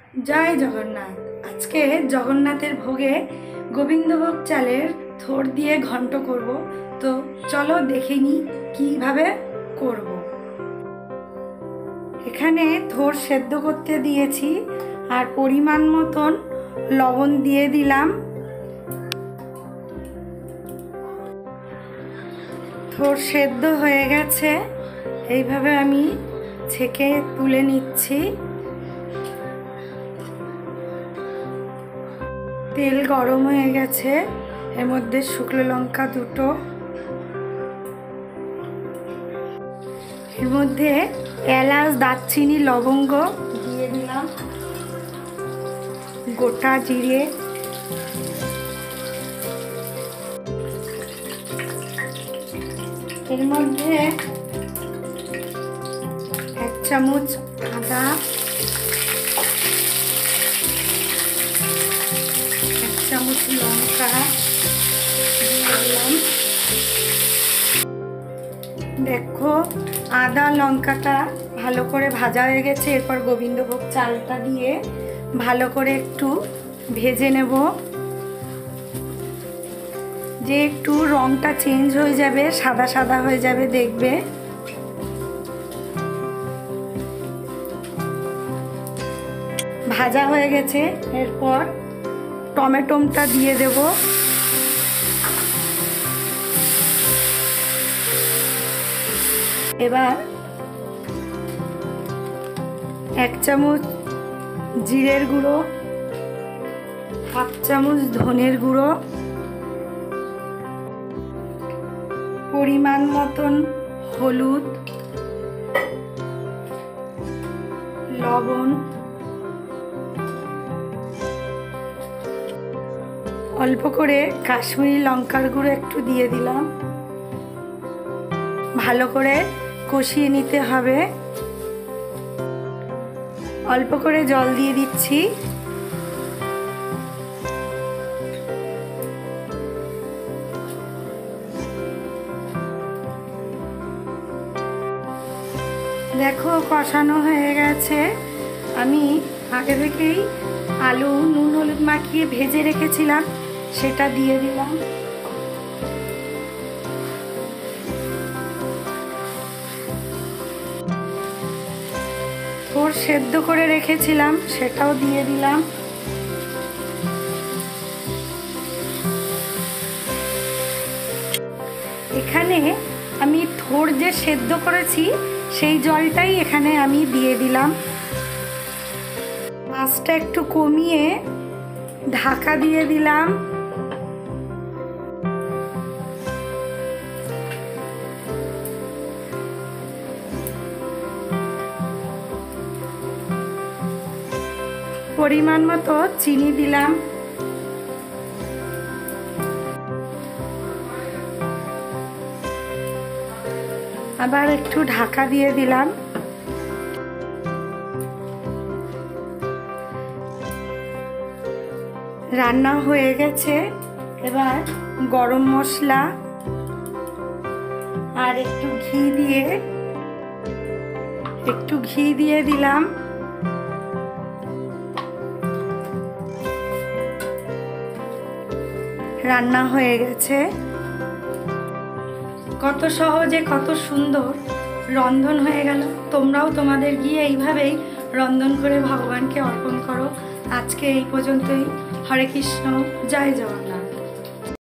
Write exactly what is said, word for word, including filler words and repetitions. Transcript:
জয় জগন্নাথ। আজকে জগন্নাথের ভোগে গোবিন্দভোগ চালের থোড় দিয়ে ঘন্ট করব, তো চলো দেখে নিই কীভাবে করব। এখানে থোড় সেদ্ধ করতে দিয়েছি আর পরিমাণ মতন লবণ দিয়ে দিলাম। থোড় সেদ্ধ হয়ে গেছে, এইভাবে আমি ছেঁকে তুলে নিচ্ছি। তেল গরম হয়ে গেছে, এর মধ্যে শুকনো লঙ্কা দুটো, এর মধ্যে এলাচ, দারচিনি, লবঙ্গ দিয়ে দিলাম, গোটা জিরে, এর মধ্যে এক চামচ আদা, এক চামচ লঙ্কা দিয়ে দিলাম। দেখো আদা লঙ্কাটা ভালো করে ভাজা হয়ে গেছে। এরপর গোবিন্দভোগ চালটা দিয়ে ভালো করে একটু ভেজে নেব, যে একটু রংটা চেঞ্জ হয়ে যাবে, সাদা সাদা হয়ে যাবে, দেখবে। ভাজা হয়ে গেছে, এরপর টমেটোটা দিয়ে দেব। এবার এক চামচ জিরের গুঁড়ো, হাফ চামচ ধনের গুঁড়ো, পরিমাণ মতন হলুদ, লবণ, অল্প করে কাশ্মীরি লঙ্কার গুঁড়ো একটু দিয়ে দিলাম। ভালো করে কষিয়ে নিতে হবে। অল্প করে জল দিয়ে দিচ্ছি। দেখো কষানো হয়ে গেছে। আমি আগে থেকেই আলু নুন হলুদ মাখিয়ে ভেজে রেখেছিলাম, সেটা দিয়ে দিলাম। থোড় সেদ্ধ করে রেখেছিলাম, সেটাও দিয়ে দিলাম। এখানে আমি থোড় যে সেদ্ধ করেছি সেই জলটাই এখানে আমি দিয়ে দিলাম। আঁচটা একটু কমিয়ে ঢাকা দিয়ে দিলাম। পরিমাণ মতো চিনি দিলাম। আবার একটু ঢাকা দিয়ে দিলাম। রান্না হয়ে গেছে। এবার গরম মশলা আর একটু ঘি দিয়ে একটু ঘি দিয়ে দিলাম। রান্না হয়ে গেছে। কত সহজে কত সুন্দর রন্ধন হয়ে গেল। তোমরাও তোমাদের গিয়ে এইভাবেই রন্ধন করে ভগবানকে অর্পণ করো। আজকে এই পর্যন্তই। হরে কৃষ্ণ, জয় জগন্নাথ।